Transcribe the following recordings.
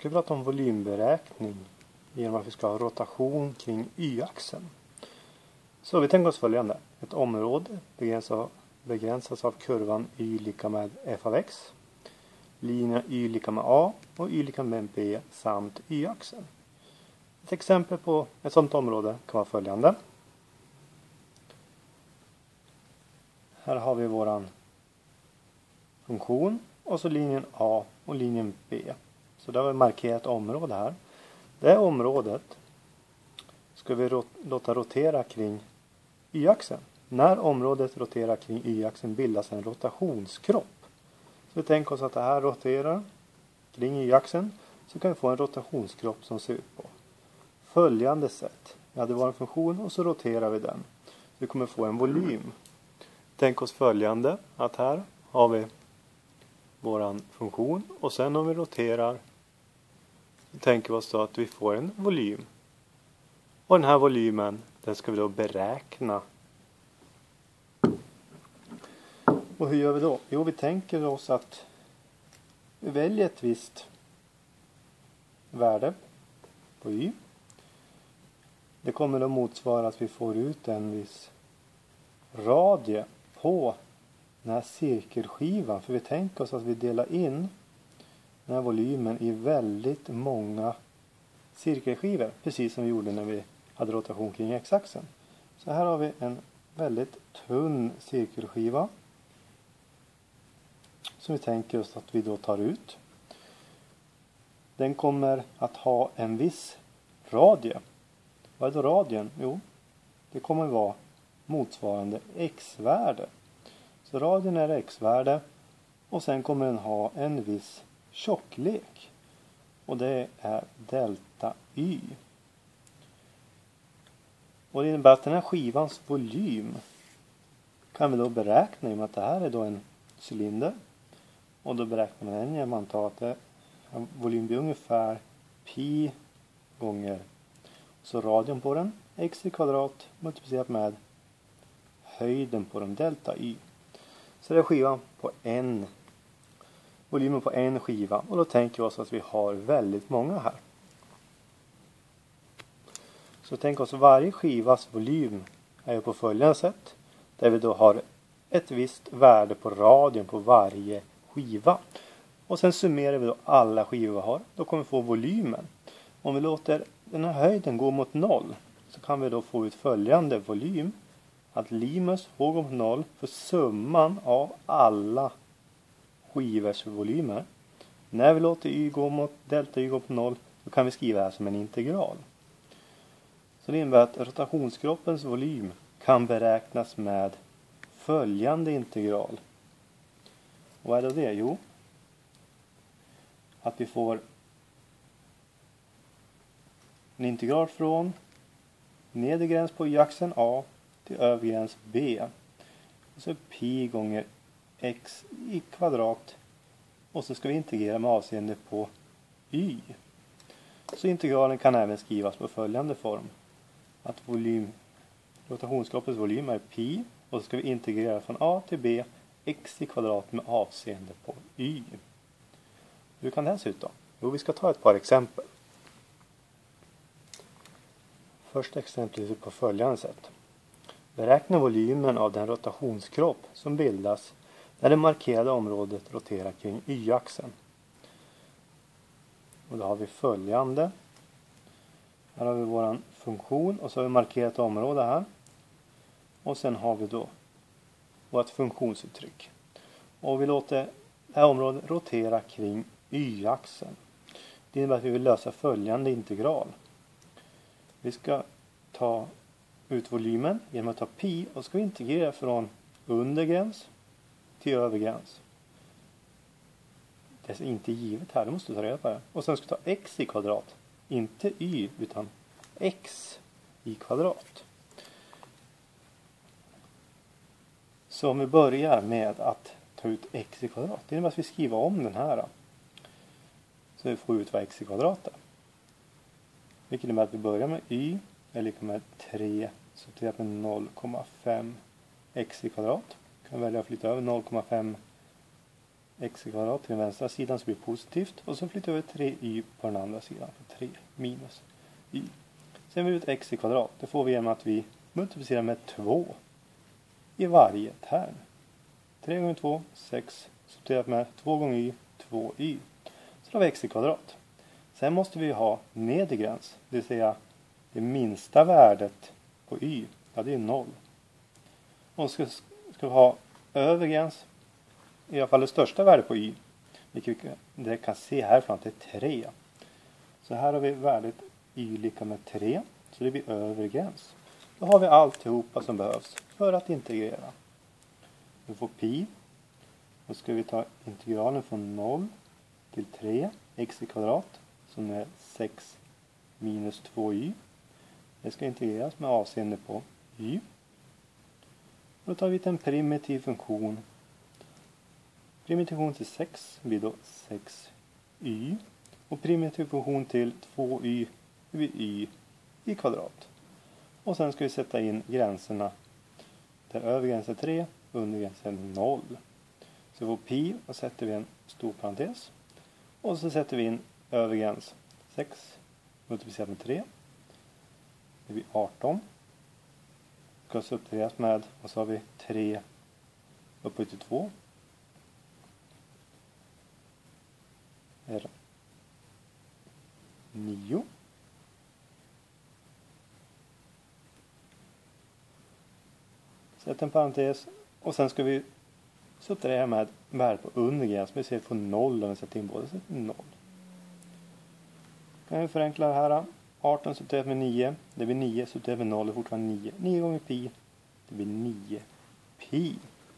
ska vi prata om volymberäkning genom att vi ska ha rotation kring y-axeln. Så vi tänker oss följande. Ett område begränsas av kurvan y lika med f av x. Linjen y lika med a och y lika med b samt y-axeln. Ett exempel på ett sådant område kan vara följande. Här har vi våran funktion och så linjen a och linjen b. Så där har vi markerat område här. Det här området ska vi låta rotera kring y-axeln. När området roterar kring y-axeln bildas en rotationskropp. Så vi tänker oss att det här roterar kring y-axeln, så kan vi få en rotationskropp som ser ut på följande sätt. Vi hade vår funktion och så roterar vi den. Vi kommer få en volym. Tänk oss följande, att här har vi våran funktion och sen om vi roterar tänker vi oss då att vi får en volym. Och den här volymen, den ska vi då beräkna. Och hur gör vi då? Jo, vi tänker oss att vi väljer ett visst värde på y. Det kommer då motsvara att vi får ut en viss radie på den här cirkelskivan. För vi tänker oss att vi delar in den här volymen i väldigt många cirkelskivor. Precis som vi gjorde när vi hade rotation kring x-axeln. Så här har vi en väldigt tunn cirkelskiva. Som vi tänker oss att vi då tar ut. Den kommer att ha en viss radie. Vad är då radien? Jo, det kommer att vara motsvarande x-värde. Så radien är x-värde och sen kommer den ha en viss tjocklek. Och det är delta y. Och det innebär att den här skivans volym kan vi då beräkna i och med att det här är då en cylinder. Och då beräknar man den genom att anta att volym blir ungefär pi gånger så radion på den, x i kvadrat multiplicerat med höjden på den, delta y. Så det är skivan på volymen på en skiva. Och då tänker vi oss att vi har väldigt många här. Så tänk oss varje skivas volym är på följande sätt. Där vi då har ett visst värde på radion på varje skiva. Och sen summerar vi då alla skivor vi har. Då kommer vi få volymen. Om vi låter den här höjden gå mot 0 så kan vi då få ut följande volym. Att limus får gå mot 0 för summan av alla skivors volymer. När vi låter y gå mot delta y gå mot 0 så kan vi skriva det här som en integral. Så det innebär att rotationskroppens volym kan beräknas med följande integral. Vad är då det? Jo, att vi får en integral från nedre gräns på y-axeln a till övre gräns b. Och så pi gånger x i kvadrat. Och så ska vi integrera med avseende på y. Så integralen kan även skrivas på följande form. Att rotationskroppens volym är pi. Och så ska vi integrera från a till b x i kvadrat med avseende på y. Hur kan det här se ut då? Jo, vi ska ta ett par exempel. Första exemplet är på följande sätt. Beräkna volymen av den rotationskropp som bildas när det markerade området roterar kring y-axeln. Och då har vi följande. Här har vi vår funktion och så har vi markerat område här. Och sen har vi då vårt funktionsuttryck. Och vi låter det här området rotera kring y-axeln. Det innebär att vi vill lösa följande integral. Vi ska ta ut volymen genom att ta pi och ska vi integrera från undergräns till övergräns. Det är inte givet här, det måste du ta reda på det. Och sen ska vi ta x i kvadrat. Inte y utan x i kvadrat. Så om vi börjar med att ta ut x i kvadrat. Det innebär att vi skriver om den här. Så vi får ut vad x i kvadrat är. Vilket innebär att vi börjar med y är lika med 3 sorterat med 0,5 x i kvadrat. Kan välja att flytta över 0,5 x kvadrat till den vänstra sidan så blir det positivt. Och så flyttar vi över 3y på den andra sidan. För 3 minus y. Sen har vi ut x kvadrat. Det får vi genom att vi multiplicerar med 2 i varje term. 3 gånger 2, 6. Subtraherat med 2 gånger y, 2y. Så då har vi x kvadrat. Sen måste vi ha nedre gräns. Det vill säga det minsta värdet på y. Ja, det är 0. Och ska vi ha övre gräns. I alla fall det största värdet på y. Vilket vi kan se härifrån att det är 3. Så här har vi värdet y lika med 3. Så det blir övre gräns. Då har vi alltihopa som behövs för att integrera. Vi får pi. Då ska vi ta integralen från 0 till 3 x kvadrat som är 6 minus 2y. Det ska integreras med avseende på y. Då tar vi till en primitiv funktion. Primitiv funktion till 6 blir då 6y. Och primitiv funktion till 2y blir y i kvadrat. Och sen ska vi sätta in gränserna. Där övre gränsen är 3, under gränsen är 0. Så vi får pi och sätter vi en stor parentes. Och så sätter vi in övre gräns 6 multiplicerat med 3. Det blir 18. Ska subtraheras med, och så har vi 3 upphöjt till 2. Är 9. Sätt en parentes och sen ska vi subtrahera med värdet på undergräns. Vi ser på 0 om vi sätter in båda, så 0. Kan vi förenkla det här. 18 subtraherat med 9, det blir 9 subtraherat med 0 är fortfarande 9. 9 gånger pi, det blir 9 pi.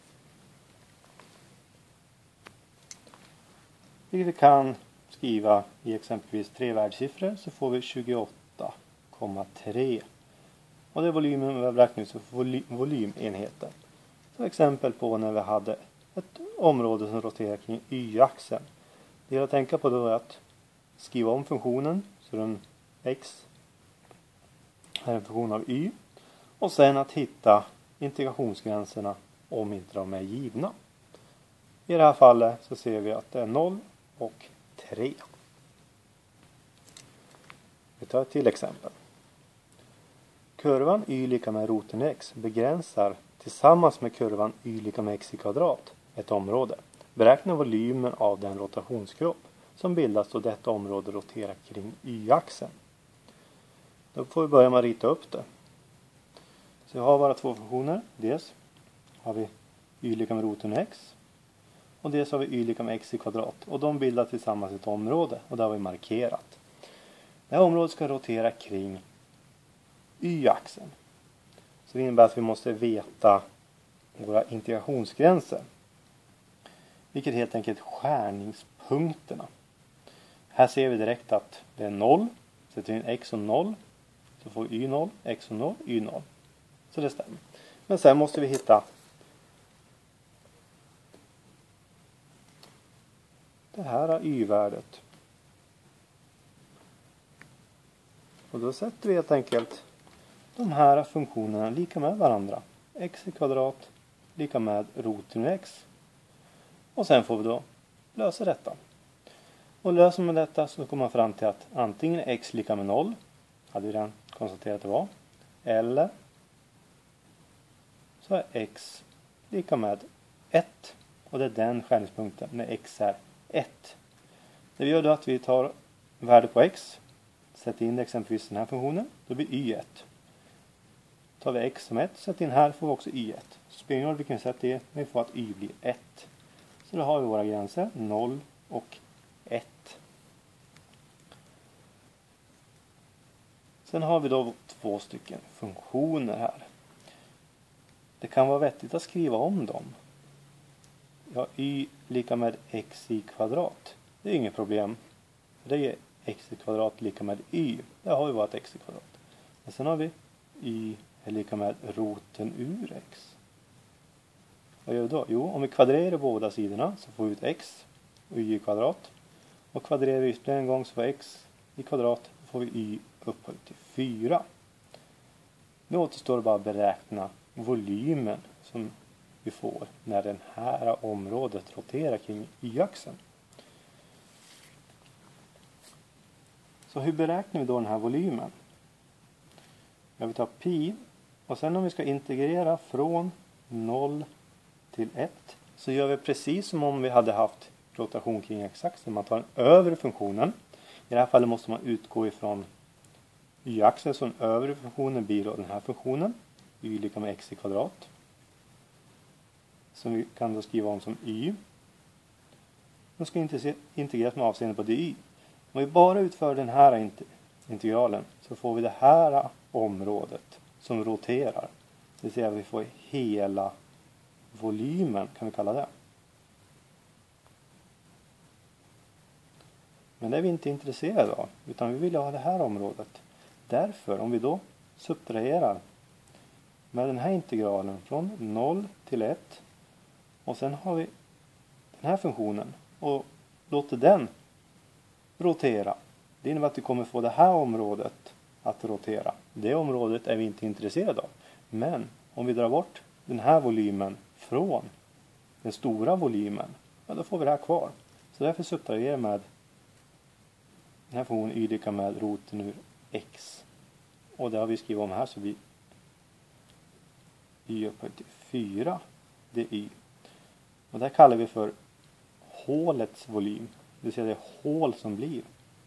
Vilket vi kan skriva i exempelvis 3 värdesiffror så får vi 28,3. Och det är volymen vi har räknat ut för volymenheten. Så exempel på när vi hade ett område som roterar kring y-axeln. Det jag tänker på då är att skriva om funktionen så den x är en funktion av y. Och sen att hitta integrationsgränserna om inte de är givna. I det här fallet så ser vi att det är 0 och 3. Vi tar ett till exempel. Kurvan y lika med roten x begränsar tillsammans med kurvan y lika med x i kvadrat ett område. Beräkna volymen av den rotationskropp som bildas då detta område roterar kring y-axeln. Då får vi börja med att rita upp det. Så jag har bara två funktioner. Dels har vi y lika med roten x. Och dels har vi y lika med x i kvadrat. Och de bildar tillsammans ett område. Och det har vi markerat. Det här området ska rotera kring y-axeln. Så det innebär att vi måste veta våra integrationsgränser. Vilket helt enkelt är skärningspunkterna. Här ser vi direkt att det är 0. Sätter vi in x och 0. Så får vi y 0, x och 0, y 0. Så det stämmer. Men sen måste vi hitta det här y-värdet. Och då sätter vi helt enkelt de här funktionerna lika med varandra. X i kvadrat lika med roten x. Och sen får vi då lösa detta. Och löser man detta så kommer man fram till att antingen är x lika med 0. Hade vi redan konstaterat att det var. Eller så är x lika med 1. Och det är den skärningspunkten när x är 1. Det vi gör då att vi tar värdet på x. Sätter in exempelvis den här funktionen. Då blir y1. Tar vi x som 1. Sätter in här får vi också y1. Så spelar ingen roll vilken sätt det är. Men vi får att y blir 1. Så då har vi våra gränser 0 och 1. Sen har vi då två stycken funktioner här. Det kan vara vettigt att skriva om dem. Ja, y lika med x i kvadrat. Det är inget problem. Det är x i kvadrat lika med y. Det har vi vårt x i kvadrat. Men sen har vi y är lika med roten ur x. Vad gör vi då? Jo, om vi kvadrerar båda sidorna så får vi ut x och y i kvadrat. Och kvadrerar vi ytterligare en gång så får x i kvadrat och får vi y upphöjt till 4. Nu återstår det bara att beräkna volymen som vi får när det här området roterar kring y-axeln. Så hur beräknar vi då den här volymen? Ja, vi tar pi och sen om vi ska integrera från 0 till 1 så gör vi precis som om vi hade haft rotation kring x-axeln. Man tar den övre funktionen. I det här fallet måste man utgå ifrån y-axeln, så den övre funktionen blir då den här funktionen. Y lika med x i kvadrat. Som vi kan då skriva om som y. Den ska integreras med avseende på dy. Om vi bara utför den här integralen så får vi det här området som roterar. Det vill säga att vi får hela volymen, kan vi kalla det. Men det är vi inte intresserade av, utan vi vill ha det här området. Därför, om vi då subtraherar med den här integralen från 0 till 1 och sen har vi den här funktionen och låter den rotera. Det innebär att vi kommer få det här området att rotera. Det området är vi inte intresserade av. Men om vi drar bort den här volymen från den stora volymen, ja, då får vi det här kvar. Så därför subtraherar vi med den här funktionen y lika med roten ur x. Och det har vi skrivit om här, så blir y upphöjt till 4 dy. Och det här kallar vi för hålets volym. Det vill säga det hål som blir.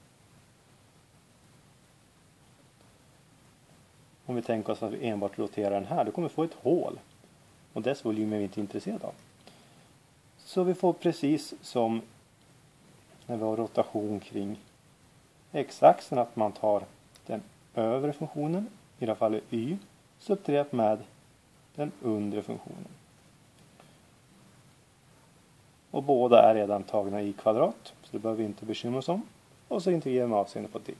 Om vi tänker oss att vi enbart roterar den här, då kommer vi få ett hål. Och dess volym är vi inte intresserade av. Så vi får precis som när vi har rotation kring x-axeln, att man tar den övre funktionen, i det här fallet y, subtraherat med den undre funktionen. Och båda är redan tagna i kvadrat, så det behöver vi inte bekymra oss om. Och så integrerar vi med avseende på dy.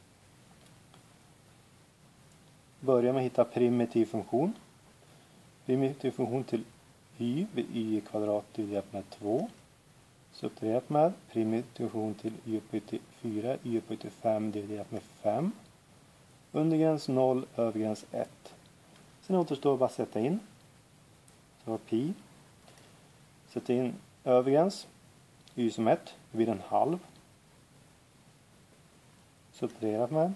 Börjar med att hitta primitiv funktion. Primitiv funktion till y vid y i kvadrat dividerat med 2. Subtraherat med primitiv funktion till y upphöjt till 4, y upphöjt till 5 dividerat med 5. Undergräns 0, övergräns 1. Sen återstår bara att sätta in. Så var pi. Sätta in övergräns. Y som 1. Det blir en halv. Subtraherat med.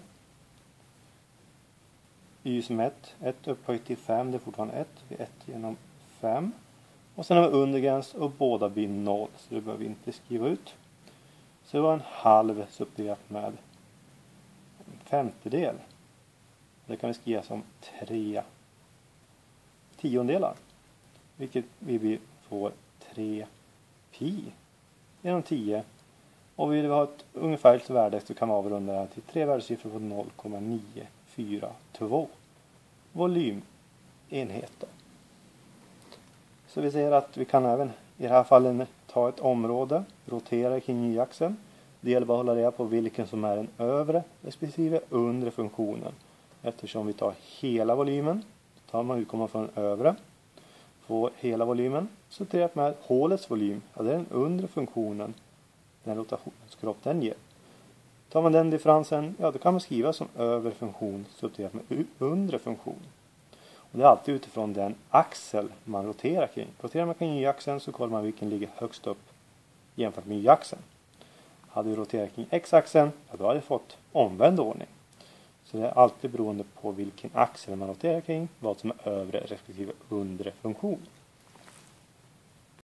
Y som 1. 1 upphöjt till 5. Det är fortfarande 1. Det är 1 genom 5. Och sen har vi undergräns och båda blir 0. Så det behöver vi inte skriva ut. Så det var en halv subtraherat med en femtedel. Det kan vi skriva som 3 tiondelar. Vilket vi får 3 pi genom 10. Och vill vi ha ett ungefärligt värde så kan vi avrunda det här till 3 värdesiffror på 0,942 volymenheter. Så vi ser att vi kan även i det här fallet ta ett område, rotera kring y-axeln. Det gäller bara att hålla reda på vilken som är den övre respektive undre funktionen. Eftersom vi tar hela volymen, tar man utgående från den övre, får hela volymen, så tillräckligt med hålets volym, ja, det är den undre funktionen, den rotationskropp den ger. Tar man den differensen, ja, då kan man skriva som övre funktion subtraherat med undre funktion. Och det är alltid utifrån den axel man roterar kring. Roterar man kring y-axeln så kollar man vilken ligger högst upp jämfört med y-axeln. Hade vi roterat kring x-axeln, ja, då hade vi fått omvänd ordning. Så det är alltid beroende på vilken axel man roterar kring, vad som är övre respektive undre funktion.